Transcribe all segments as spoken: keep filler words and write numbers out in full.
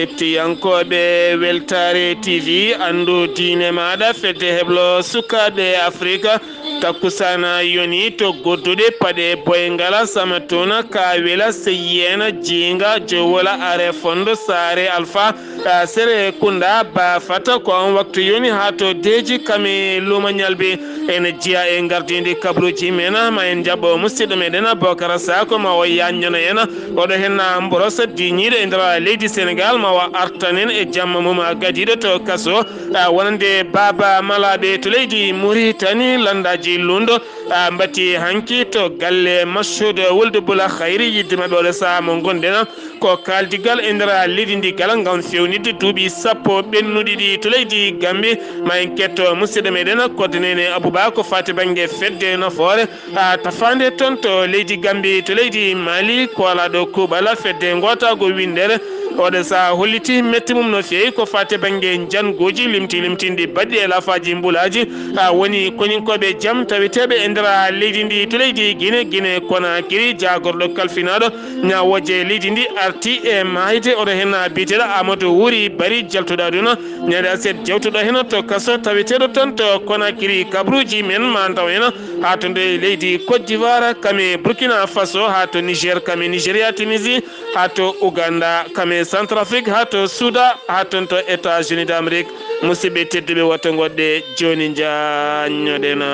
hettiyankoɓe weltare tv andu diine maɗa fedde heblo sukaɓe afrique takkusana yoni to godduɗe paɗe boyngala samatuna kawela seyena jinga jowola are fondo sare alpha sere kunda ba fata ko on waktu yoni ha to deji kame luma ñalbe ene jiya e gardidi kabruji mena ma en jabbo musidɗo meɗen bokara sako ma o yanñono en oɗo henna mborosa diñiɗo e nder leydi sénégal ma wa artanen e jamma mum gadiɗo to kaso wonande baba malaɓe to leydi mauritanie landaji lundo mbatti hanki to galle massude wulde bula hayri yidde maɓe oɗo saaha mo gonɗen ko kaldigal e nder leydi ndi gala gam fewnidde duuɓi sappo ɓennuɗiɗi to leydi gambi ma en ketto musidɗo meɗen koddenene abouba ko fati banggue fedde nafoore tafande toon to leydi gambi to leydi mali ko ala ɗo kuuɓala fedde gotago windere oɗo sa holliti metti mum no fewi ko fate banggue jangoji limti limtindi baɗɗi e lafaji mbulaji ha woni koninkoɓe jaam taweteɓe e nder leydi ndi to leydi guine guine konakiri jagorɗo kalfinaɗo ñawoje leydi ndi arti e mayde oɗo hen biteɗo amadou wuri bari jaltuɗa ɗuna ñande aset jewtuɗo hen to kaso taweteɗo toon to konakiri kabruji men ma taw hen ha to nde leydi côte d'ivoire kame burkina faso ha to niger kame nigéria tunisie ha to ouganda kame centrafrique ha to soudan ha ton to états unis d'amérique musidɓe tedduɓe woto goɗɗe joni jañoɗena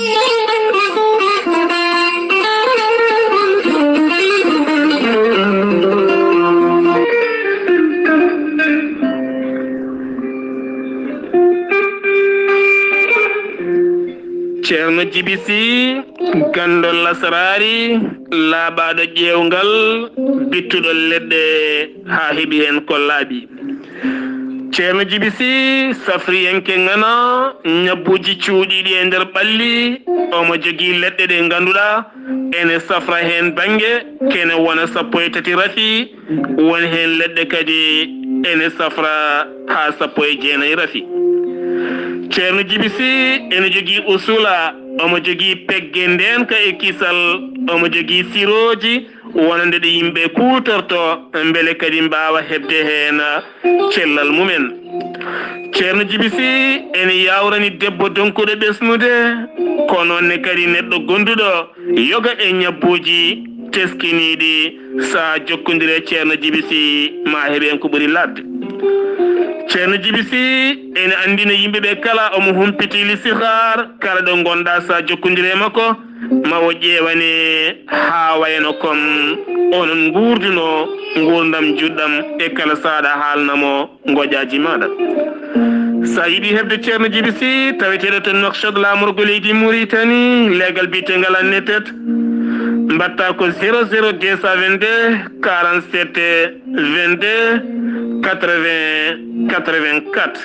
ceerno djiby sy gandol lasarari laaɓaɗo ƴewgal bittuɗo leɗɗe ha heeɓi hen ko laaɓi ceerno djiby sy safriyenke ngana ñabbuji cuuɗiɗi e nder ɓalli omo jogui leɗɗe ɗe ganduɗa ene safra hen banggue kene wona sappo e tati rafi woni hen leɗɗe kadi ene safra ha sappo e jeenayi rafi ceerno djiby sy ene jogui usula omo jogui pegge nden ka e kisal omo jogui siroji wonande ɗe yimɓe kutorto beele kadi mbawa hebde hen cellal mumen ceerno djiby sy ene yawrani debbo donkuɗo ɓesnude ko noonne kadi neɗɗo gonduɗo yoga e ñabbuji teskiniɗi sa jokkodire ceerno djiby sy ma heeɓen ko ɓuuri ladde ceerno djiby sy ene andina yimɓeɓe kala omo humpiti lisihar kala ɗo gonɗa sa jokkodire makko ma o ƴewane ha wayno comme onon gurduno gurdam juɗɗam e kala saɗa haalnamo goƴaji maɗa sa yiiɗi hebde ceerno djiby sy taweteɗo to nokshad lamorgo leydi mauritanie legal bitegal annetet mbatta ko zéro zéro deux cent vingt-deux quarante-sept vingt-deux quatre-vingts quatre-vingt-quatre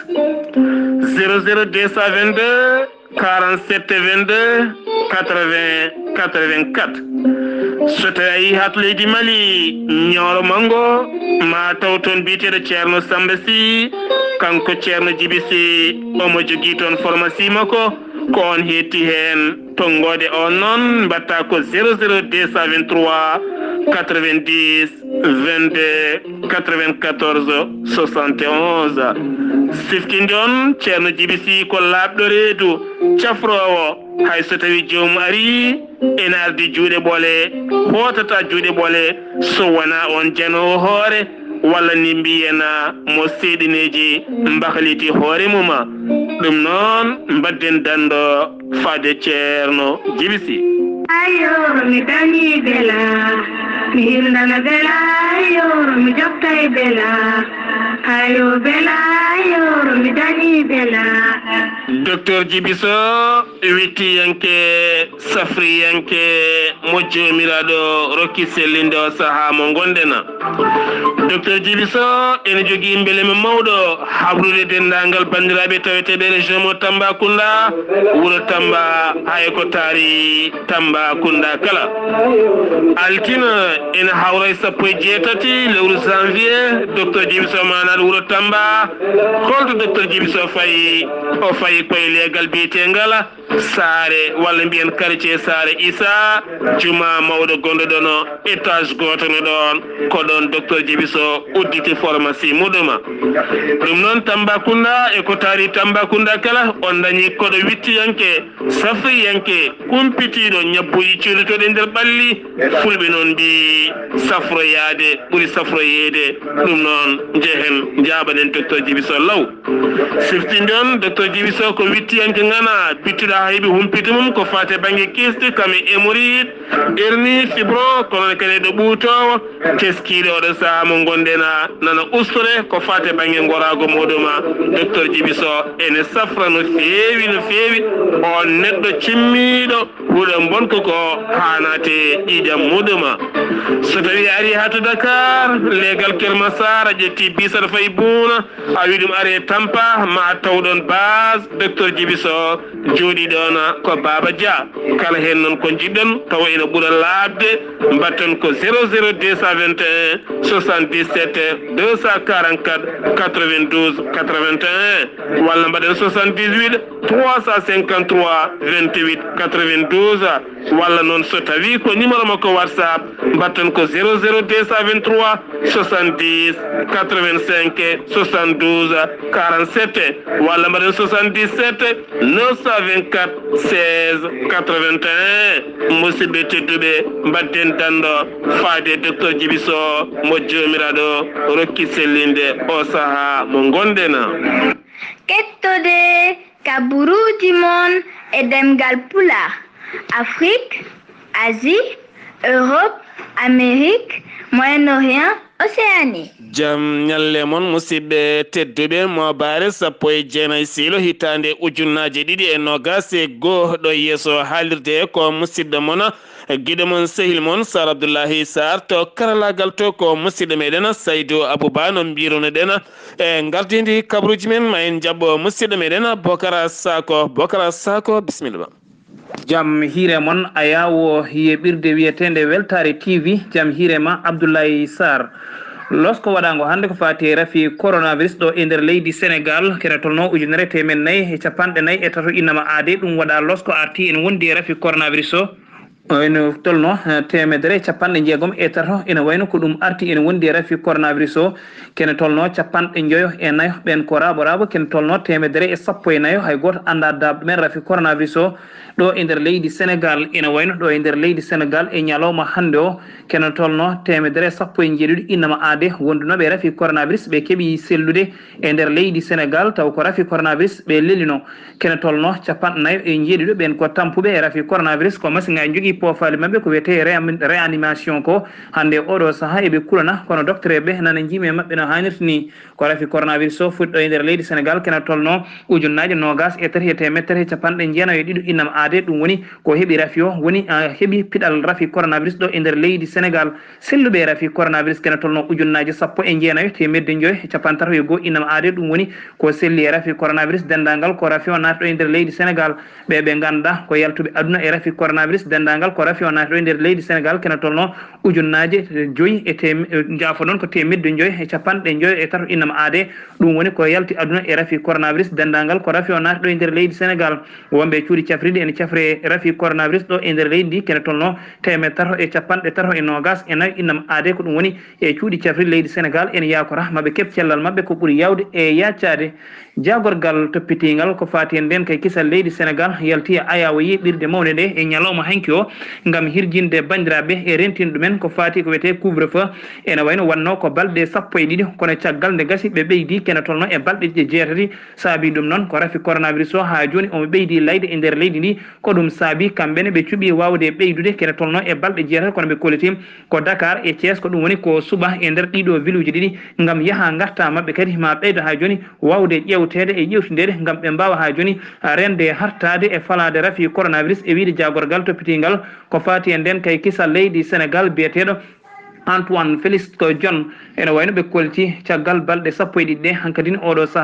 zéro zéro deux cent vingt-deux quarante-sept vingt-deux quatre-vingts quatre-vingt-quatre so tawi a yi ha to leydi mali ñooro mango ma taw toon biteɗo ceerno samba sy kanko ceerno djiby sy omo jogui toon pharmacie makko ko on hetti hen tonggode on noon mbatta ko zéro zéro deux cent vingt-trois quatre-vingt-dix vingt-deux quatre-vingt-quatorze soixante et onze siftinde on ceerno djiby sy ko laaɓɗo reedu cafrowo hay so tawi joomum ari ene ardi juuɗe ɓoole hotata juuɗe ɓoole so wona on janowo hoore walla ni mbiyena mo seeɗineji mbahliti hoore muma ɗum noon mbadden dando fade ceerno djiby sy ayo mi dañi bela mi hirnana bela ayo mi joftay bela ayo bela ayo mi dañi bela docteur djiby so wittiyanke safriyanke mo jomiraɗo rokki sellinde o saaha mo gonɗena docteur djiby so ene jogui beelema mawɗo habrude dendagal bandiraɓe taweteɓe région mo tambacounda wuuro tamba hay ko taari tambacounda kala altina ene hawray sappo e jeetati lewru janvier docteur djiby so manaɗo wuuro tamba holto docteur djiby so fayi o fayi koye leegal biyetegal saare walla mbiyen quartier saare issa juma mawɗo gonɗo ɗon étage goto no ɗon ko ɗon docteur djiby Djibiso udditi pharmacie muɗuma ɗum noon Tambacounda e ko taari Tambacounda kala on dañi koɗo wittiyanke safriyanke kumpitiɗo ñabbuji cuuɗotoɗe nder ɓalli fulɓe noon mbi safroyade ɓuuri safroyede ɗum noon jehen jaɓanen docteur Djibiso Law siftinde on docteur Djibiso ko wittiyanke gana bittuɗa ha heeɓi humpito mum ko fate banggue kisti kame hémorroïde hernie fibro kono kadi ɗo ɓuutowo teskiɗe oɗo saaha mo gondena nana ustore ko fate banggue gorago muɗuma docteur Djibiso ene safra no feewi no feewi on neɗɗo cimmiɗo huuɗo bonko ko hanate ƴiƴam muɗuma so tawi ari ha to Dakar legal Keur Massar a ƴetti bis aɗa fayi buuna a wi ɗum ari Tampa ma tawɗon base docteur Djibiso jooɗi ɗon ko Baba Dia kala hen noon ko jiɗɗon tawa ene ɓuura labde mbatton ko zéro zéro deux cent vingt et un soixante-dix-sept deux cent quarante-quatre quatre-vingt-douze quatre-vingt-un walla mbaɗen soixante-dix-huit trois cent cinquante-trois vingt-huit quatre-vingt-douze walla noon so tawi ko numéro makko WhatsApp mbatton ko zéro zéro deux cent vingt-trois soixante-dix quatre-vingt-cinq soixante-douze quarante-sept walla mbaɗen soixante-dix-sept neuf cent vingt-quatre seize quatre-vingt-un musidɓe tedduɓe mbadden danɗo faade docteur Djibiso mo jomiraɗo rokki sellinde o saaha mo gondena kettode kaburuji mon e demgal pulaar Afrique Asie Europe Amérique Moyen-Orient Océanie jam nyalle mon musidɓe tedduɓe mo bare sappo e jeenayi siilo hitande ujunnaje ɗiɗi e nogas e goho ɗo yeeso haalirde ko musidɗo mon guiɗo mon sehil mon Sar Abdoullahi Sar to karalagal to ko musidɗo meɗen Saydou Abouba no mbiruno ɗen e gardidi kabruji men ma en jaɓɓo musidɗo meɗen Bokara Sako Bokara Sako bisimilla jam hiire mon a yawo yeɓirde wiyetende weltare T V jam hiire ma Abdoulaye Sarr losko waɗango hande ko fati rafi coronavirus ɗo e nder leydi Sénégal kene tolno ujunere temen nayyi e capanɗe nayyi e tato innama aade ɗum waɗa losko arti ene wondi e rafi coronavirus o ene tolno temedere capanɗe jeegom e tato ene wayno ko ɗum arti ene wondi e rafi coronavirus o kene tolno capanɗe joyo e nayo ɓen ko rabo rabo kene tolno temedere e sappo e nayo hay goto anda dabɗo men rafi coronavirus o ɗo e nder leydi Sénégal ene wayno ɗo e nder leydi Sénégal e ñalawma hande o kene tolno temedere sappo e jeeɗiɗi innama aade wondunoɓe rafi coronavirus ɓe keeɓi sellude e nder leydi Sénégal taw ko rafi coronavirus ɓe lelino kene tolno capanɗe nayyo e jeeɗiɗo ɓen ko tampuɓe e rafi coronavirus ko masiŋaji jogui poofali mabɓe ko wiyete réanimation ko hande oɗo saaha eɓe kulana kono docteur ɓe nana jiimi e mabɓe no hannirta ni ko rafi coronavirus o fuɗɗo e nder leydi Sénégal kene tolno ujunnaje nogas e tati e temetere e capanɗe jeenayo e ɗiɗo innama aade ɗum woni ko heeɓi rafi o woni heeɓi piɗal rafi coronavirus ɗo e nder leydi Sénégal selluɓe rafi coronavirus kene tolno ujunnaje sappo e jeenayo temedde joyi e capan tato e goho innama aade ɗum woni ko selli e rafi coronavirus dendagal ko rafi o naati ɗo e nder leydi Sénégal ɓe ɓe ganduɗa ko yaltuɓe aduna e rafi coronavirus dendagal ko rafi o naati ɗo e nder leydi Sénégal kene tolno ujunnaje joyi e tem jafo noon ko temedde joyi e capanɗe joyi e tato innama aade ɗum woni ko yalti aduna e rafi coronavirus dendagal ko rafi o naati ɗo e nder leydi Sénégal wonɓe cuuɗi cafride ene cafre rafi coronavirus ɗo e nder leydi ndi kene tolno temed tato e capanɗe tato e nogas e nayi innama aade ko ɗum woni e cuuɗi cafride leydi Sénégal ene yakora maɓe keeb cellal maɓɓe ko ɓuuri yawde e yaccade jagorgal toppitigal ko fati en nden kay kisal leydi Sénégal yalti e ayawa yiɓirde mawde nde e ñalawma hanki o gam hirjinde bandiraɓe e rentinde ɗumen ko fati ko wiyete couvre feu ene wayno wanno ko balɗe sappo e ɗiɗi kono caggal nde gasi ɓe ɓeydi kene tolno e balɗe ɗe jeetati saabi ɗum noon ko rafi coronavirus o ha joni omo ɓeydi layde e nder leydi ndi ko ɗum saabi kamɓene ɓe cuuɓi wawde ɓeydude kene tolno e balɗe jeetati kono ɓe koliti ko Dakar e Thiés ko ɗum woni ko suɓa e nder ɗiɗo ville uji ɗiɗi gam yaaha garta mabɓe kadi ma ɓeydo ha joni wawde ƴewtede e ƴewtidede gam ɓe mbawa ha joni rende hartade e falade rafi coronavirus e wiide jagorgal toppitigal ko fati e nden kay kisal leydi Sénégal biyeteɗo Antoine Félix ko John ene wayno ɓe kolti caggal balɗe sappo e ɗiɗi ɗe hankkadine oɗo saaha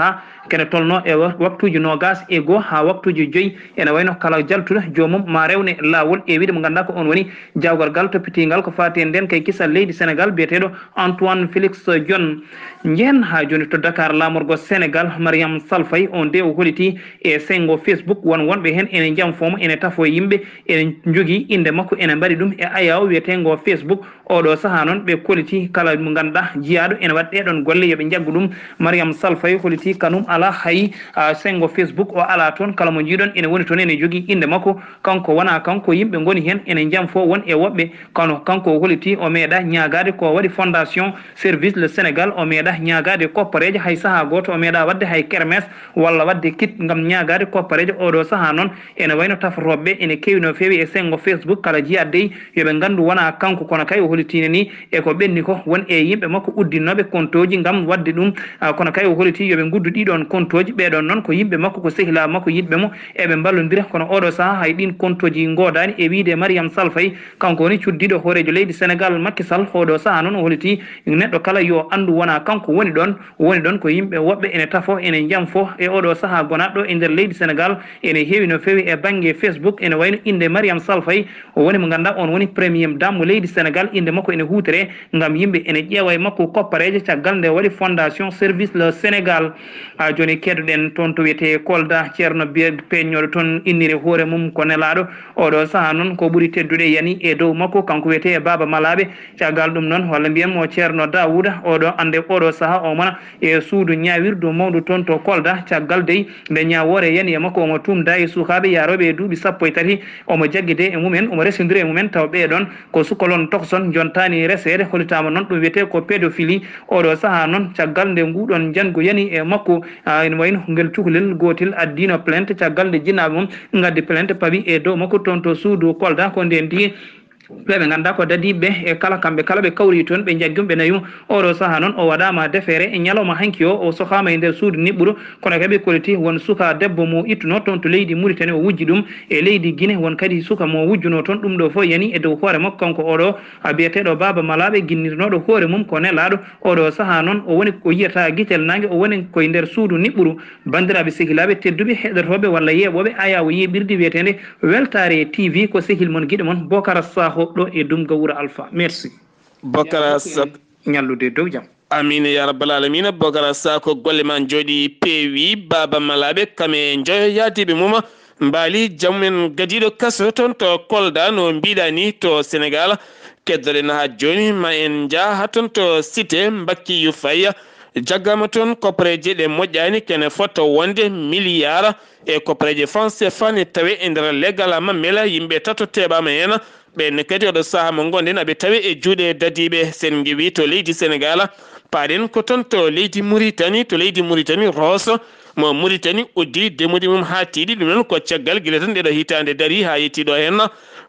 kene tolno e waktuji nogas e go ha waktuji joyi ene wayno kala jaltuɗo jomum ma rewne lawol e wiide mo ganduɗa ko on woni jawgal gal toppitingal ko fati nden kay kisal leydi Sénégal biyeteɗo Antoine Félix Diome jehen ha joni to Dakar lamorgo Sénégal Mariam Sall Faye on de o holiti e sengo Facebook won wonɓe hen ene jaam fomo ene tafo yimɓe ene jogui inde makko ene mbaɗi ɗum e ayaw wiyetengo Facebook oɗo saaha noon ɓe koliti kala mo ganduɗa jiyaɗo ene waɗ ɗeɗon golle yooɓe jaggu ɗum Mariam Sall Faye holiti kanum ala hay sengo Facebook o ala toon kala mo jiiɗon ene woni toon ene jogui inde makko kanko wona kanko yimɓe goni hen ene jaam fo won e woɓɓe kono kanko o holiti o meeɗa ñagade ko waɗi fondation service le Sénégal o meeɗa ñagade koppareje hay saaha goto o meeɗa wadde hay kermesse walla wadde kit gam ñagade koppareje oɗo saaha noon ene wayno tafroɓe ene kewi no fewi e sengo Facebook kala jiyadde yooɓe gandu wona kanko kono kay o holitine ni e ko ɓenni ko won e yimɓe makko uddinnoɓe compte oji gam wadde ɗum kono kay o holiti yooɓe guddu ɗiɗon compte oji ɓeɗon noon ko yimɓe makko ko sehila makko yiɗɓe mo eɓe ballodira kono oɗo saaha hay ɗin compte oji godani e wiide Mariam Sall Faye kanko woni cuddiɗo hoorejo leydi Sénégal Macky Sall oɗo saaha noon o holiti neɗɗo kala yo andu wona kanko woni ɗon woni ɗon ko yimɓe woɓɓe ene tafo ene jaam fo e oɗo saaha gonaɗo e nder leydi Sénégal ene heewi no fewi e banggue Facebook ene wayno inde Mariam Sall Faye o woni mo ganduɗa on woni premier dame mo leydi Sénégal inde makko ene huutere gam yimɓe ene ƴeewa e makko koppareje caggal nde waɗi fondation service le Sénégal ha joni keddoɗen toon to wiyete Kolda ceerno peññoɗo toon innire hoore mum ko nelaɗo oɗo saaha noon ko ɓuuri teddude yani e dow makko kanko wiyete e Baba Malaɓe caggal ɗum noon walla mbiyanmo ceerno Dawouda oɗo ande oɗo saaha o mona e suudu ñawirdu mawdu toon to Kolda caggal dey nde ñawore yani e makko omo tumda e sukaɓe yaroɓe e duuɓi sappo e tati omo jagguide e mumen omo resodiri e mumen taw ɓeɗon ko sukalon tokson jontani resede holitama noon ɗum wiyete ko pédophilie oɗo saaha noon caggal nde nguɗon jango yani e makko ene wayno ngel cukalel gotel addino plainte caggal nde jinnaɓe mum gaddi plainte paawi e dow makko toon to suudu Kolda ko nden tigui ɓeɓe ganduɗa ko dadiɓe e kala kamɓe kala ɓe kawri toon ɓe jaggum ɓe nayum oɗo saaha noon o waɗama defere e ñalawma hanki o o sokama e nder suudu niɓɓuɗo kono kadi koliti won suka debbo mo ittuno toon to leydi Mauritanie o wujji ɗum e leydi Guinée won kadi suka mo wujjuno toon ɗum ɗo fo yani e dow hoore makko kanko oɗo biyeteɗo Baba Malaɓe guinnirnoɗo hoore mum ko nelaɗo oɗo saaha noon o woni ko yiyata guitel nangue o woni koye nder suudu niɓɓuɗo bandiraɓe sehilaɓe tedduɓe heɗotoɓe walla yeɓoɓe ayawo yiɓirde wiyetede Weltare T V ko sehil mon guiɗo mon Bocara Sakho ɗo e Dumga Wuro Alpha. Merci Bocara Sakho ñallude dow jaam. amina ya rabbal alamina. Bocara Sakho golle ma jooɗi peewi. Baba Malaɓe kame joyo yaadiɓe muma mbaali jamumen gadiɗo kaso toon to Kolda no mbiɗa ni to Sénégal keddoɗen ha joni ma en jaa toon to cité Mbakkiyu Faye jaggama toon koppareje ɗe moƴƴani kene fotta wonde milliard e koppareje franc C F A ne tawe e nder leggal mammela yimɓe tato teɓama hen ɓenne kadi oɗo saaha mo gonɗen aɓe tawe e juuɗe dadiɓe sen giwi to leydi Sénégal paɗen ko toon to leydi Mauritanie to leydi Mauritanie Rosso mo Mauritanie uddi demude mum ha tiiɗi ɗum noon ko caggal guila tan ndeɗo hitande dari ha yettiɗo hen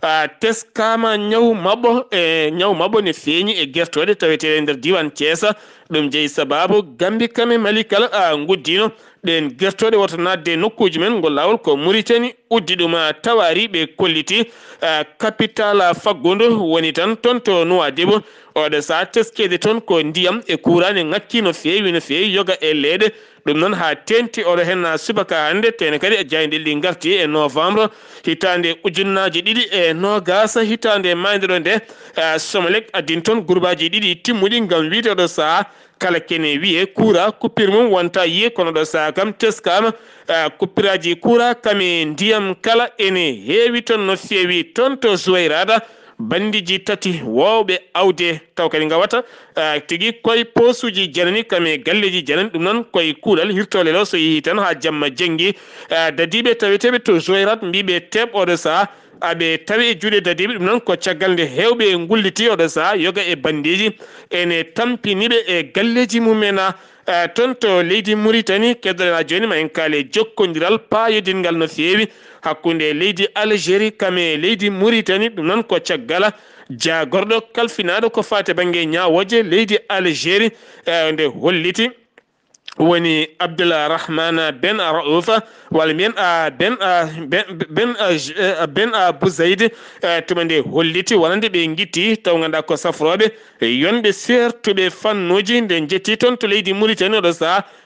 teskama ñaw mabɓo e ñaw mabɓo ne feeñi e guertoɗe taweteɗe e nder diwan Thiès ɗum jeeyi sababu Gambi kame Malikal guddino ɗen guertoɗe woto nadde nokkuji men ngol lawol ko Mauritanie uddi ɗum tawari ɓe kolliti capital faggudu woni tan toon to Nouadhibou oɗo sa teskede toon ko ndiyam e kurane ngakki no feewi no feewi yoga e leede ɗum noon ha tenti oɗo hen subaka hande tene kadi e jayɗelli garti e novembre hitande ujunnaji ɗiɗi e nogas hitande maydeɗo nde Somelec addin toon groupeaji ɗiɗi timmuɗi gam wiide oɗo saha kala kene wiye courant coupure mum wonta yiye kono ɗo saha kam teskama coupuraji courant kame ndiyam kala ene heewi toon no feewi toon to Zouayrata bandiji tati wowɓe awde taw kadi gawata tigui koye posuji janani kame galleji janani ɗum noon koye kuuɗal hirtole lo so yeehi tan ha jamma jangui dadiɓe taweteɓe to Zouayrata mbiɓe teɓ oɗo saha aɓe tawi e juuɗe dadiɓe ɗum noon ko caggal nde hewɓe gulliti oɗo saha yoga e bandiji ene tampiniɓe e galleji mumen toon to leydi Mauritanie keddoɗen ha joni ma en kaale jokkodiral payodingal no feewi hakkude leydi Algérie kame leydi Mauritanie ɗum noon ko caggal jagorɗo kalfinaɗo ko fate banggue ñawoje leydi Algérie nde holliti woni Abdoulrahmane Ben Raouf walla mbiyen ben ben ben ben Bouzaydi tuma nde holliti wonande ɓe guitti taw ganduɗa ko safroɓe yonɓe sertuɓe fannuji nde jetti toon to leydi Mauritanie oɗo saha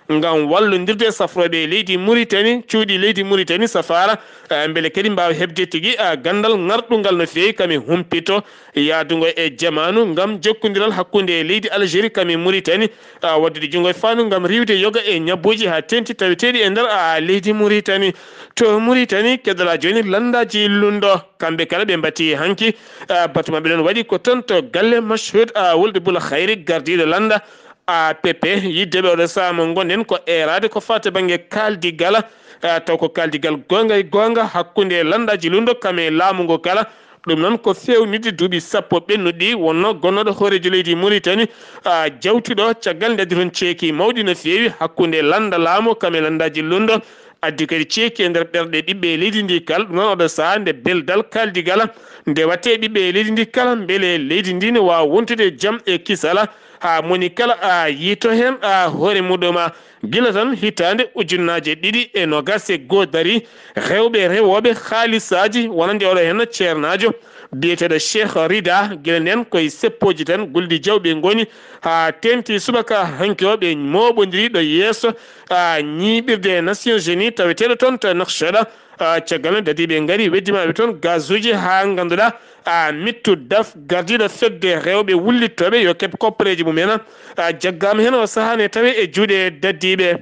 ngam wallondirde safroɓe leydi Mauritanie cuuɗi leydi Mauritanie safara beele kadi mbawa hebde tigui gandal ngarɗugal no fewi kami humpito yaadugo e jamanu ngam jokkodiral hakkude leydi Algérie kami Mauritanie waddude jungo e fandu ngam riwde yoga e ñabbuji ha tenti taweteɗi e nder leydi Mauritanie to Mauritanie kedala joni landaji lundo kamɓe kala ɓe mbatti hanki batu mabɓe ɗon waɗi ko ton to galle Machhoud Wuld Bul Khayri gardiɗo landa a pp yiddeɓe oɗo saha mo gonɗen ko erade ko fate banggue kaldigal taw ko kaldigal gonga e gonga hakkude landaji lundo kame laamu ngo kala ɗum noon ko fewnide duuɓi sappo ɓennuɗi wonno gonnoɗo hoorejo leydi Mauritanie jawtuɗo caggal nde toon ceeki mawɗi no fewi hakkude landa laamu kame landaji lundo addi kadi ceeki e nder ɓerɗe ɓiɓɓe leydi ndi kala ɗum noon oɗo saha nde beldal kaldigal nde watte ɓiɓɓe leydi ndi kala beele leydi ndi ne wawa wontude jaam e kisala ha moni kala a yiito hen a hoore muɗum gila tan hitande ujunnaje ɗiɗi e nogas e goho dari rewɓe rewoɓe haalisaji wonande oɗo hen ceernajo biyeteɗo Cheikh Rida gila nden koye seppoji tan gulɗi jawɓe goni ha tenti subaka hanki o ɓe moɓodiri ɗo yeeso ñiɓirde Nations Unies taweteɗo toon to Nouakchott caggal dadiɓe gaari weddimaɓe toon gaz uji ha ganduɗa a mittu daf gardiɗo fedde rewɓe wullittoɓe yo keeb koppareji mumen jaggama hen o sahane tawe e juuɗe daddiɓe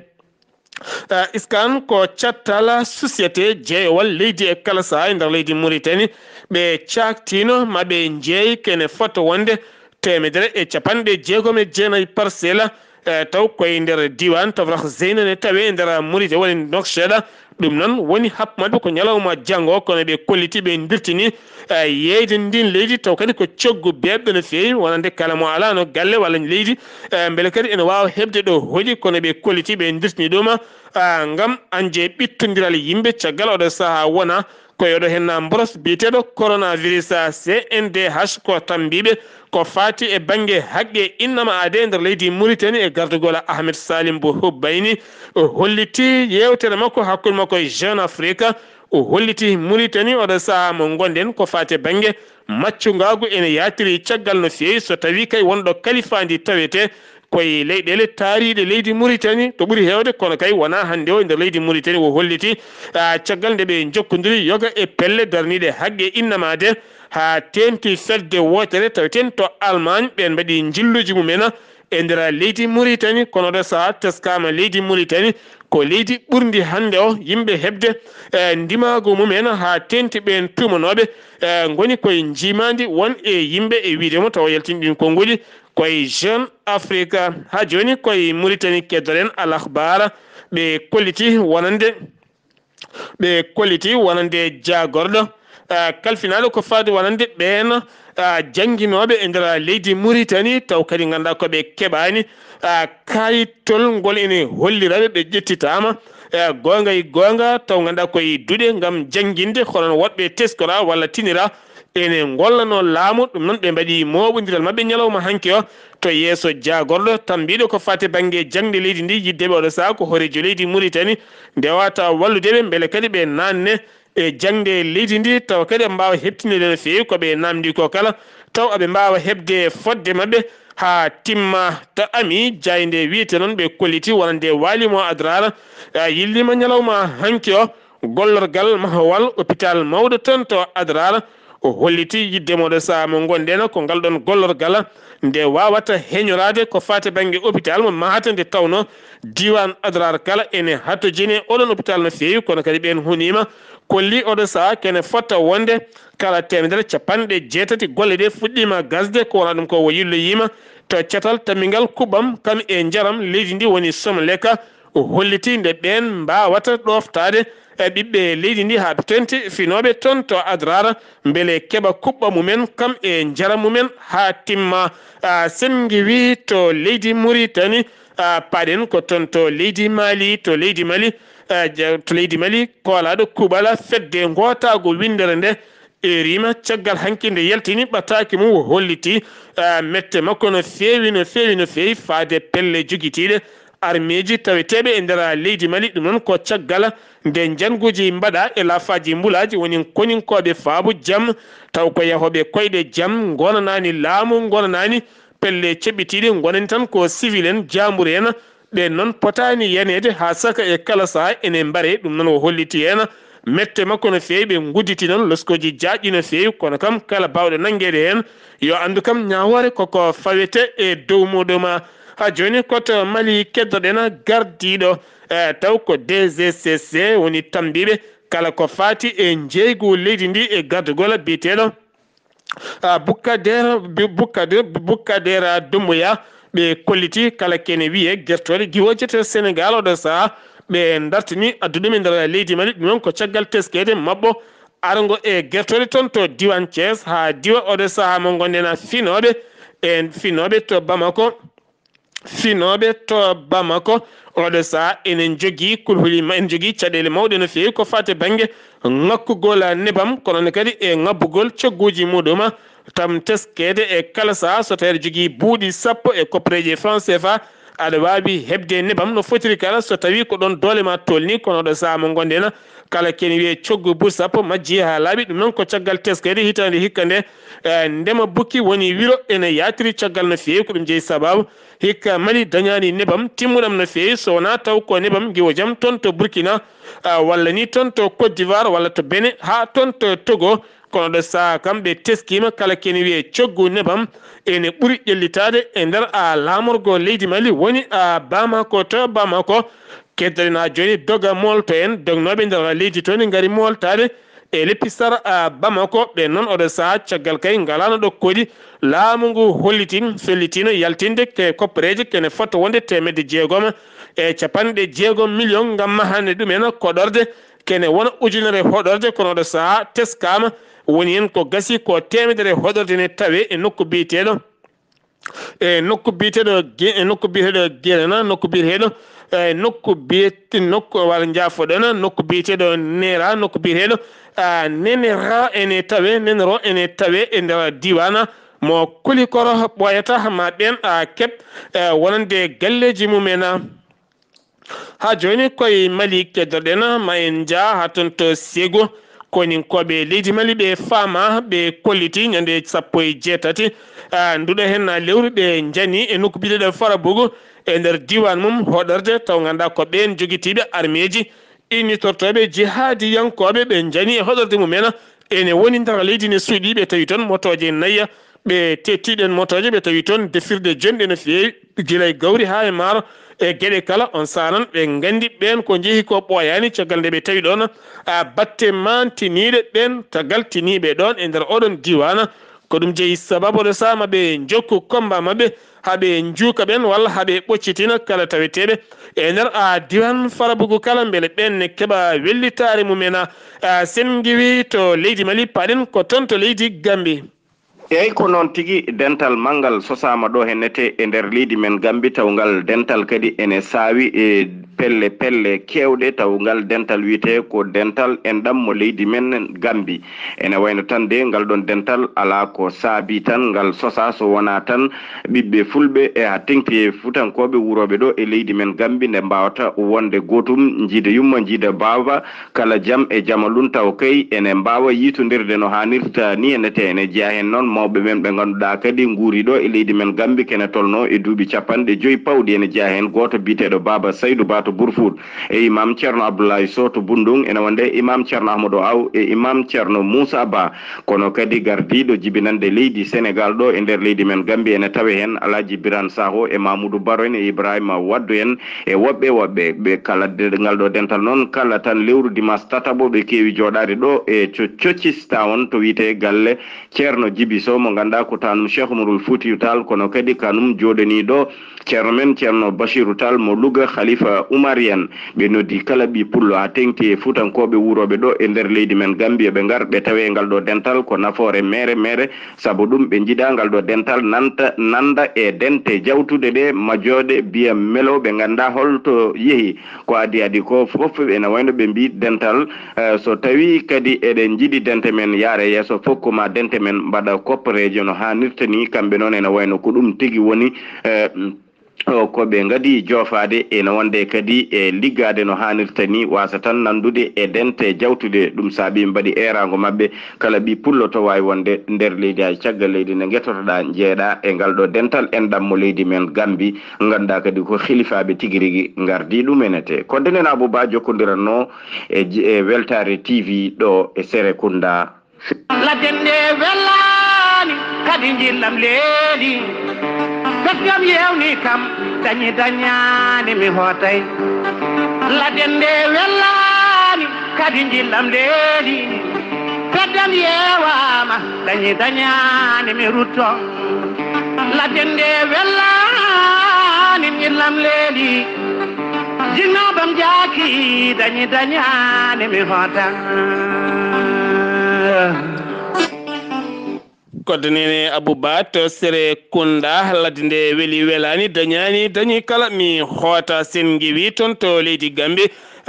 iskan ko cattal société jeeyowal leydi e kala saha e nder leydi Mauritanie ɓe caktino maɓe jeeyi kene fota wonde temedere e capanɗe jeegom e jeenayyi parcelle taw koye nder diwan Tafrakh Zeina ne tawe e nder Mauritanie woni Nouakchott ɗum noon woni happu mabɓe ko ñalawma janggo kono ɓe kolliti ɓe dirtini yeyde ndin leydi taw kadi ko coggu bebɗo no fewi wonande kala mo ala no galle walla leydi beele kadi ene wawa hebde ɗo hoɗi kono ɓe kolliti ɓe dirtini ɗum ngam anje ɓittodiral yimɓe caggal oɗo saaha wona koye oɗo hen boros biyeteɗo coronavirus C N D H ko tambiɓe ko fati e banggue haqqe innama ade e nder leydi Mauritanie e gardugol Ahmed Salim Bou Hobbayni o holliti yewtere makko hakkude makko e Jeune Afrique o holliti Mauritanie oɗo saaha mo gonɗen ko fate banggue maccugagu ene yatiri caggal no fewi so tawi kay wonɗo kalifandi tawete koye leyɗele taariɗe leydi Mauritanie to ɓuuri hewde kono kay wona hande o e nder leydi Mauritanie o holliti caggal nde ɓe jokkodiri yoga e pelle darniɗe haqqe innamade ha tenti fedde wotere taweten to Allemagne ɓen mbaɗi jilluji mumen e nder leydi Mauritanie kono ɗo saha teskama leydi Mauritanie ko leydi ɓurdi hande o yimɓe hebde ndimago mumen ha tenti ɓen tumanoɓe goni koye jimadi won e yimɓe e wiidemo tawa yaltinɗin konguɗi koye Jeune Afrique ha joni koye Mauritanie keddoren al akhbar ɓe kolliti wonande ɓe kolliti wonande jagorɗo kalfinaɗo ko fadi wonande ɓen jangguinoɓe e nder leydi Mauritanie taw kadi ganduɗa koɓe keɓani kayitol ngol ene holliraɓe ɓe ƴettitama gonga e gonga taw ganduɗa koye duuɗe gam jangguinde hono woɗɓe teskora walla tinira ene gollano laamu ɗum noon ɓe mbaɗi moɓodiral mabɓe ñalawma hanki o to yeeso jagorɗo tambiɗo ko fate banggue jangde leydi ndi yiddeɓe oɗo saha ko hoorejo leydi Mauritanie ndewata walludeɓe beele kadi ɓe nanne e jangde leydi ndi taw kadi ɓe mbawa hebtinide no fewi koɓe namdi ko kala taw aɓe mbawa hebde fodde mabɓe ha timma ta ami jayde wiite noon ɓe kolliti wonande walimo adrara yillima ñalawma hanki o gollorgal mahowal hôpital mawɗo ton to adrara o holliti yiddemoɗo saha mo gonɗen ko ngal ɗon gollorgal nde wawata heñorade ko fate banggue hôpital mo mahata nde tawno diwan adrar kala ene hattojini oɗon hôpital no fewi kono kadi ɓen hunima kolli oɗo saha kene fotta wonde kala temedere capanɗe jeetati golle ɗe fuɗɗima gasde ko wona ɗum ko wo yilloyima to cetal tammigal kuɓɓam kam e jaram leydi ndi woni Somleka o holliti nde ɓen mbawata ɗoftade e ɓiɓɓe leydi ndi ha tenti finoɓe toon to adrara beele keɓa kuɓɓa mumen kam e jaram mumen ha timma sen giwi to leydi Mauritanie paɗen ko toon to leydi Mali to leydi Mali to leydi Mali kolaɗo kuɓala fedde gotago windere nde e rima caggal hanki nde yaltini ɓattaki mum o holliti mette makko no fewi no fewi no fewi faade pelle joguitiɗe armeji taweteɓe e nder leydi Mali ɗum noon ko caggal nde janguji mbaɗa e lafaji mbulaji woni koninkoɓe faabu jaam taw ko yahoɓe koyɗe jaam gonanani laamu gonanani pelle ceɓɓitiɗe gonani tan ko civil en jambour en ɓe noon potani yanede ha saka e kala saha ene mbare ɗum noon o holliti hen mette makko no feewi ɓe gudditi noon loskoji jaaƴƴi no feewi kono kam kala bawɗo nanguede hen yo andu kam ñawore koko fawete e dow muɗum ha joni koto Mali keddoɗen gardiɗo taw ko D G C C woni tambiɓe kala ko fati e jeygu leydi ndi e gardugol biteɗo Boukader Boukader Boukader Doumbouya ɓe kolliti kala kene wiye guertode giwojete Sénégal oɗo saha ɓe dartini adduɗum e nder leydi Mali ɗum noon ko caggal teskede mabɓo argo e guertode toon to diwan Thiès ha diwa oɗo saha mo gonɗen finoɓe e finoɓe to Bamako finoɓe to Bamako oɗo saha enen jogui kulhuli ma en jogui caɗele mawɗe no fewi ko fate banggue ngakkugol nebam kono kadi e ngabbugol cogguji muɗum tam teskede e kala saha so tawi jogui buuɗi sappo e koppareji franc C F A aɗa wawi hebde nebam no fotiri kala so tawi ko ɗon doole ma tolni kono ɗo saha mo gonɗen kala ken wiye coggu buuɗi sappo majji ha laaɓi ɗum noon ko caggal teskede hitande hikka nde ndema bukki woni wiro ene yatiri caggal no fewi ko ɗum jeeyi sababu hikka Mali dañani nebam timmuɗam no fewi so wona taw ko nebam guiwo jaam toon to Burkina walla ni toon to Côte d'Ivoire walla to Bénin ha toon to Togo kono ɗo saha kam ɓe teskima kala ken wiye coggu nebam ene ɓuuri ƴellitade e nder a lamorgo leydi Mali woni a Bamako to Bamako keddoɗen ha joni doga molto en dognoɓe nder leydi toon gari moltade e leppisar a Bamako ɓe noon oɗo saha caggal kay ngalano ɗo koɗi laamu ngu hollitin fellitino yaltinde ke koppareji kene fotta wonde temedde jeegom e capanɗe jeegom million gam mahande ɗumen koɗorde kene wona ujunere hoɗorde kono ɗo saha teskama woni hen ko gasi ko temedere hoɗorde ne tawe e nokku biyeteɗo e nokku biyeteɗo e nokku biyeteɗo guerena nokku biyeteɗo e nokku biyete nokku walla jaafoɗon nokku biyeteɗo nera nokku biyeteɗo nenera ene tawe nenero ene tawe e nder diwana mo kulikoro ɓoyata ma ɓen a keɓ wonande galleji mumen ha joni koye Mali keddoɗen ma en jaa ha toon to Ségo koninkoɓe leydi Mali ɓe faama ɓe kolliti ñande sappo e jeetati nduɗo hen lewru ɓe jani e nokku biyeteɗo Farabougou e nder diwan mum hoɗorde taw ganduɗa ko ɓen joguitiɓe armeji innitortoɓe jihadiyankoɓe ɓe jani e hoɗorde mumen ene woni nder leydi ne suuɗi ɓe tawi toon motoje nayya ɓe tettiɗen motoje ɓe tawi toon defirde jonɗe no fewi guilay gawri ha e maaro e gueɗe kala on sanan ɓe gandi ɓen ko jeehi ko ɓoyani caggal nde ɓe tawi ɗon a batte mantiniɗe ɓen tagal tiniɓe ɗon e nder oɗon diwana ko ɗum jeeyi sababu ɗo sama ɓe jokku combat mabɓe haɓe juuka ɓen walla haɓe ɓoccitina kala taweteɓe e nder a diwan Farabougou kala beele ɓen ne keeɓa wellitare mumen a sen giwi to leydi Mali paɗen ko toon to leydi Gambie. eyyi ko noon tigui dental manggal sosama ɗo hennete e nder leydi men Gambie tawgal dental kadi ene saawi e pelle pelle kewɗe tawgal dental wiyete ko dental en ɗam mo leydi men Gambie ene wayno tan de ngal ɗon dental ala ko saabi tan ngal sosa so wona tan ɓiɓɓe fulɓe e ha tengti e futankoɓe wuroɓe ɗo e leydi men Gambie nde mbawata wonde gotum jiida yumma jiida baaba kala jaam e jamalun taw kay ene mbawa yitodirde no hannirta ni ennete ene jeeya hen noon mawɓe men ɓe ganduɗa kadi guuri ɗo e leydi men Gambie kene tolno e duuɓi capanɗe joyyi pawɗi ene jeeya hen goto biteɗo Baba Saydou Ba to Bourfoud e imam Ceerno Abdoulaye Sow to Bundung ene wonde imam Ceerno Ahmadou Aw e imam Ceerno Moussa Ba kono kadi gardiɗo jibinande leydi Sénégal ɗo e nder leydi men Gambie ene tawe hen Alaji Birane Sakho e Mamoudou Baro en e Ibrahima Waddou en e woɓɓe woɓɓe ɓe kala ngal ɗo dental noon kala tan lewru dimanche tatabo ɓe kewi joɗade ɗo e Cocis Town to wiyete galle Ceerno Djiby Sow mo ganduɗa ko tanum Cheikh Oumarul Foutiyou Tall kono kadi kanum joɗani ɗo ceerno men ceerno Bachirou Tall mo Louga Khalifa Oumarienne ɓe noddi kala ɓi pullo ha tengti e futankoɓe wuroɓe ɗo e nder leydi men Gambie ɓe ngar ɓe tawe ngal ɗo dental ko nafoore mere mere saabu ɗum ɓe jiiɗa ngal ɗo dental nanta nanda e dente jawtude ɗe majjoɗe biya melo ɓe ganda holto yeehi ko adi adi ko foof ene wayno ɓe mbi dental uh, so tawi kadi eɗen jiiɗi dente men yaare yeeso fokkuma dente men mbaɗa koppareje no hannirta ni kamɓe noon ene wayno ko ɗum tigui woni uh, o ko ɓe ngadi joofade ene wonde kadi e liggade no hanirta ni wasa tan nandude e dente jawtude ɗum saabi mbaɗi erago mabɓe kala ɓi pullo to wawi wonde nder leydi hay caggal leydi ne guetotoɗa jeeɗa e ngal ɗo dental enɗammo leydi men Gambi ganduɗa kadi ko hilifaɓe tigui rigui gardi ɗumenete ko denen Abouba jokkodiranno e, e Weltare T V ɗo e Serekunda. ladende welani kadi jillam leedi fekkam yewni kam dañi dañani mi hootay ladende welani kadi jillam leedi fekkam yewama dañi dañani mi rutto ladende welani jillam leedi jinnobam jaaki dañi dañani mi hootay kodnene Abouba to Serekunda ladde nde weeli welani dañani dañi kala mi hoota sen giwi toon to leydi Gambie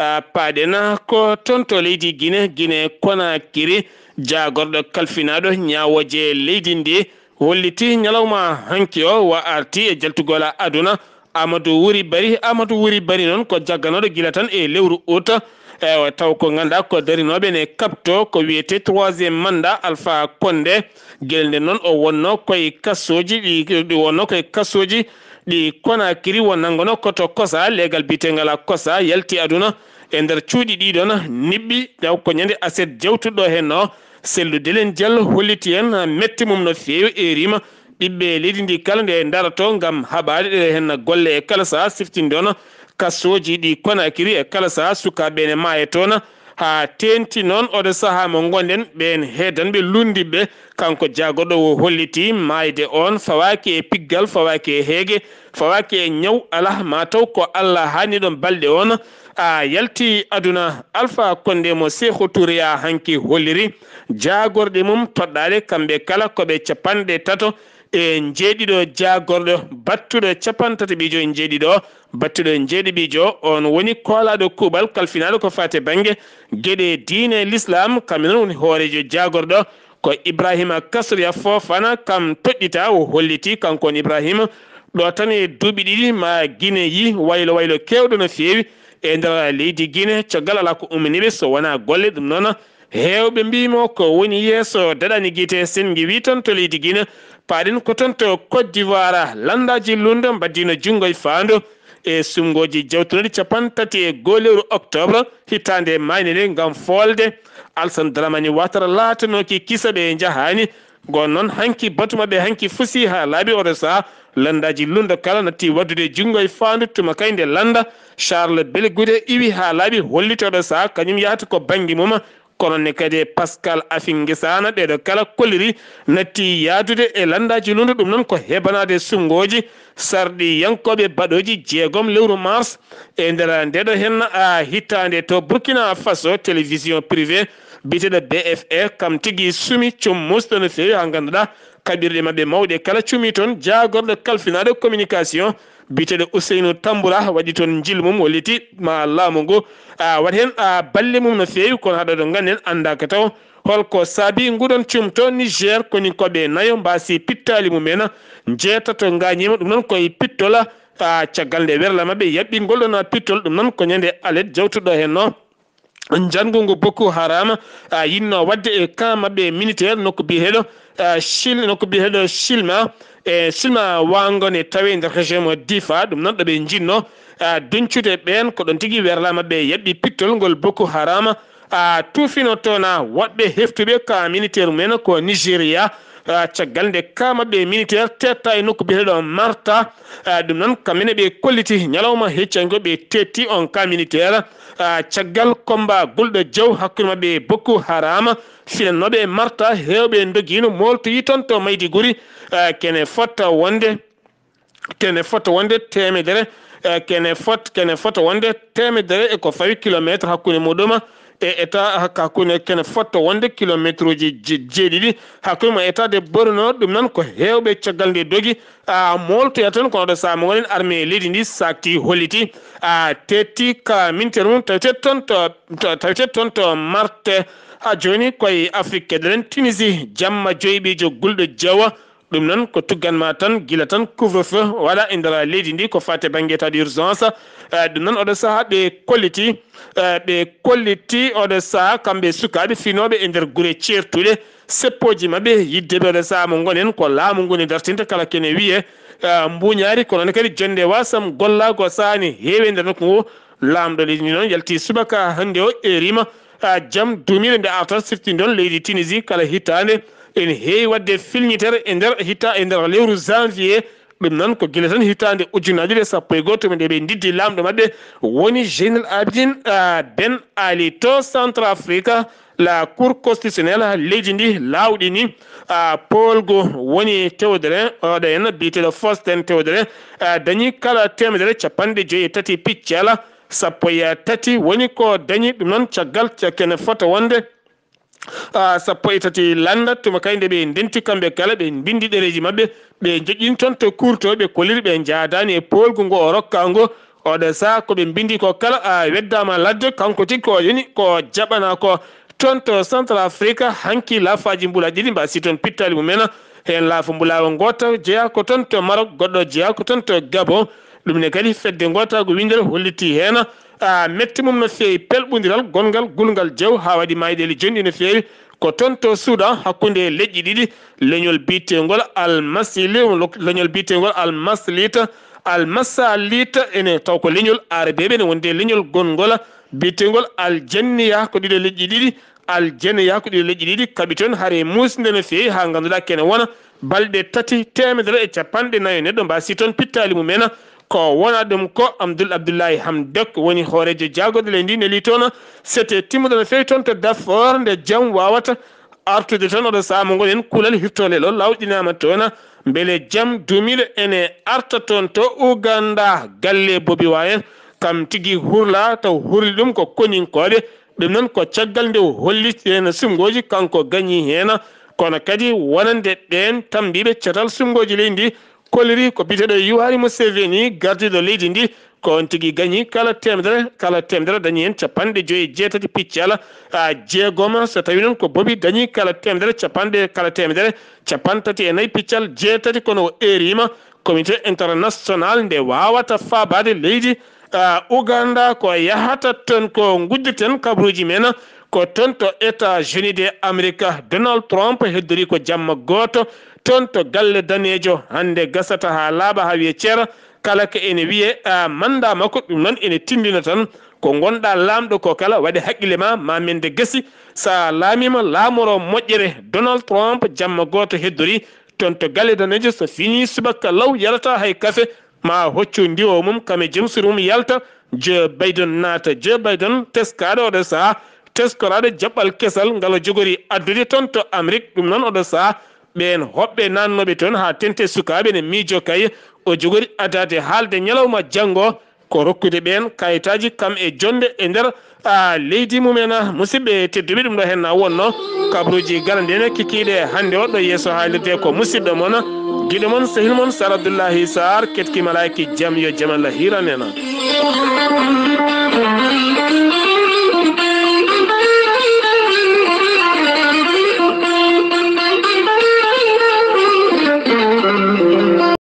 paɗena ko toon to leydi Guinée Guinée Conakry jagorɗo kalfinaɗo ñawoje leydi ndi holliti ñalawma hanki o wa arti e jaltugola aduna Amadou Wuri Bari Amadou Wuri Bari noon ko jagganoɗo gila tan e lewru août ewa taw ko ganduɗa ko darinoɓe ne kapto ko wiyete troisiéme mandat Alpha Condé guel nde noon o wonno koye kassoji ɗi ɗi wonno koye kassoji ɗi Conakry wonnangono koto kosa legal bitegal kosa yalti aduna e nder cuuɗi ɗiɗon nibɓi taw ko ñande aset jawtuɗo henno selludelen diallo holliti hen metti mum no feewi e rima ɓiɓɓe leydi ndi kala nde darato gam haɓade ɗe hen golle e kala saha siftinde on kassoji ɗi Conakry e kala saha sukaɓe ne maaye toon ha tenti noon oɗo saaha mo gonden ɓen heedanɓe lundiɓe kanko jagoɗo o holliti mayde on fawaki e piggal fawaki e heege fawaki e ñaw ala mataw ko Allah hani ɗon balɗe on a yalti aduna Alpha Condé mo Sékou Touré a hanki holliri jagorɗe mum toɗɗale kamɓe kala koɓe capanɗe tato e jeeɗiɗo jagorɗo battuɗo capantati ɓijo e jeeɗiɗo battuɗo jeeɗiɓijo on woni koolaɗo kuuɓal kalfinaɗo ko fate banggue gueɗe diine l'islam kamen woni hoorejo jagorɗo ko Ibrahima Kassoria Fofana kam toɗɗita o holliti kankon Ibrahima ɗo tan e duuɓi ɗiɗi ma Guinée yi waylo waylo kewɗo no feewi e nder leydi Guinée caggal ala ko umminiɓe so wona golle ɗum noon hewɓe mbimo ko woni yeeso daɗani guite sen giwi toon to leydi Guinée paɗen ko toon to Côte d'Ivoire landaji lundo mbaddino junggo e faandu e sumgoji jawtunoɗi capantati e goo lewru octobre hitande mayne nde gam folde Alassane Dramane Ouattara laatanoki kisaɓe jahani gon noon hanki batumaɓe hanki fusi ha laaɓi oɗo saha landaji lundo kala natti waddude junggo e faandu tuma kayde landa Charles Belgoudé iwi ha laaɓi hollitoɗo saha kañum yahata ko banggue mum kono ne kadi Pascal Afinguisana ɗeɗo kala kolliri natti yaadude e landaji lundu ɗum noon ko hebanade sungoji sarɗi yankoɓe baɗoji jeegom lewru mars e nder ndeɗo hen a hittande to Burkina Faso télévision privé biteɗo B F R kam tigui sumi cum musɗo no fewi ha ganduɗa kaɓirɗe mabɓe mawɗe kala cumi toon jagorɗo kalfinaɗo communication biteɗo Ousseynou Tamboura waɗi toon jil mum holliti ma laamu ngu waɗi hen a balle mum no fewi kono haɗa ɗo ganden andaka taw holko saabi nguɗon cumto Niger koni koɓe nayo mbasi pittali mumen jeetato gañima ɗum noon koye pittola caggal nde werla mabɓe yaɓɓingol ɗon pittol ɗum noon ko ñande alet jawtuɗo hen no jangungu Boko Haram yinno wadde e camp mabɓe militaire nokko biyeteɗo Chil nokko biyeteɗo Chilma e Chilma wangone tawi nder région mo Difa ɗum noon ɗoɓe jinno duncude ɓen ko ɗon tigui werla mabɓe yaɓɓi pittol ngol Boko Haram a tufino toon woɗɓe heftuɓe ka militaire mumen ko Nigéria caggal nde ka mabɓe militaire tetta e nokko biyeteɗo Marta ɗum noon kamene ɓe kolliti ñalawma heccango ɓe tetti on ka militaire caggal combat gulɗo jaw hakkude mabɓe Boko Haram filannoɓe Marta hewɓe doguino moltoyi toon to maydi guri kene fotta wonde kene fotta wonde temedere kene fot kene fotta wonde temedere e ko fawi kilométre hakkude muɗum e état hakkude kene fotta wonde kilométre uji jeeɗiɗi hakkude mo état de Borno ɗum noon ko hewɓe caggal nde dogi a moltoya tan kono ɗo saha mo gonen armée leydi ndi sakti holliti a tetti ka militaire mum tawete toon to tawete toon to Marte ha joni koye Afrique deren Tunisie jamma joyiɓijo gulɗo jawa ɗum noon ko tugganma tan gila tan couvre feu wala e nder leydi ndi ko fate banggue état d'urgence ɗum noon oɗo saaha ɓe kolliti ɓe kolliti oɗo saaha kamɓe sukaɓe finoɓe e nder guure certuɗe seppoji mabɓe yiddeɓe oɗo saaha mo gonen ko laamu ngu ne dartinta kala kene wiye mbuñaari kono noon kadi jonde wasam gollago sahani heewi nder nokku ngu lamɗo leydi ndi noon yalti subaka hande o e rima jaam duumire nde arta sirti ɗon leydi Tunisie kala hitande ene heewi wadde filñitere e nder hita e nder lewru janvier ɗum noon ko gila tan hitande ujunnaje ɗe sappo e goho to ɓe ndiddi lamɗo mabɓe woni Jeynel Abidine Ben Ali to Centrafrique la cour constitutionnelle leydi ndi lawɗi ni polgo woni tewdere oɗo en biteɗo Faustin Tewdere dañi kala temedere capanɗe joyi e tati piccala sappo e tati woni ko dañi ɗum noon caggal kene fota wonde sappo e tati landa tuma kayde ɓe ndenti kamɓe kala ɓe bindi ɗereji mabɓe ɓe joƴƴin toon to kurto ɓe koliri ɓe jaadani e polgu ngo o rokka ngo oɗo saha koɓe bindi ko kala a weddama ladde kanko tigui ko yoni ko jaɓana ko toon to Centrafrique hanki laafaji mbula ɗiɗi mba si toon pittali mumen hen laafa mbulawo goto jeeya ko toon to Maroc goɗɗo jeeya ko toon to Gabon ɗum ne kadi fedde gotago windere holliti hen a metti mum no feewi pelɓodiral gongal gulgal jew ha waɗi mayɗele jonɗi no feewi ko toon to Soudan hakkude leƴƴi ɗiɗi leñol bitegol almasili leñol bitegol almaslita almasalita ene taw ko leñol arabeɓe ne wonde leñol gongol bitegol aljanniya ko ɗiɗo leƴƴi ɗiɗi aljanniya ko ɗiɗo leƴƴi ɗiɗi kaɓi toon haare musde no feewi ha ganduɗa kene wona balɗe tati temedere e capanɗe nayyo neɗɗo mbasi toon pittali mumen ko wona ɗum ko Abdoul Abdoulaye Hamdok woni hoorejo jaagoɗo leydi ndi neli toon c'était timmuɗo no feewi toon to Darfour nde jaam wawata artude toon oɗo saha mo gonen kulal hirtole ɗo lawƴinama toon beele jaam duumiɗo ene arta toon to Uganda galle Bobi Wine kam tigui hurla taw hurli ɗum ko koninkoɓe ɗum noon ko caggal nde holli hen sumgoji kanko gañi hen kono kadi wonande ɗen tambiɓe catal sumgoji leydi ndi koliri ko biteɗo Yoweri Museveni gardiɗo leydi ndi ko on tigui gañi kala temedere kala temedere dañi hen capanɗe joyi e jeetati piccala a jeegom so tawi noon ko Bobi dañi kala temedere capanɗe kala temedere capantati e nayyi piccal jeetati kono o erima comité international nde wawata fabade leydi Uganda ko yahata toon ko gujjiten kabruji men ko toon to États-Unis de Amérique Donald Trump heddori ko jamma goto toon to galle danejo hande gasata ha laaɓa ha wiye ceera kala ko ene wiye manda makko ɗum noon ene tindina tan ko gonɗa lamɗo ko kala waɗi haqqille ma ma mende gasi sa laamima laamoro moƴƴere Donald Trump jamma goto heddori toon to galle danejo so fini subaka law yalata hay kafe ma hoccu ndiwo mum kame jemsuru mum yalta Joe Biden naata Joe Biden teskaɗo oɗo saha teskoraɗo jaɓɓal kesal ngal o jogori addude toon to Amérique ɗum noon oɗo saha ɓen hoɓɓe nannoɓe toon ha tente sukaɓe ne miijo kay o jogori adade haalde ñalawma janggo ko rokkude ɓen kayitaji kam e jonde e nder a leydi mumen musidɓe tedduɓe ɗum ɗo hen na wonno kabruji galandene kikiɗe hande o ɗo yeeso haalirde ko musidɗo moon guiɗo moon sehil moon Sar Abdoullahi Sar ketki malayki jaam yo jaam Allah hiranena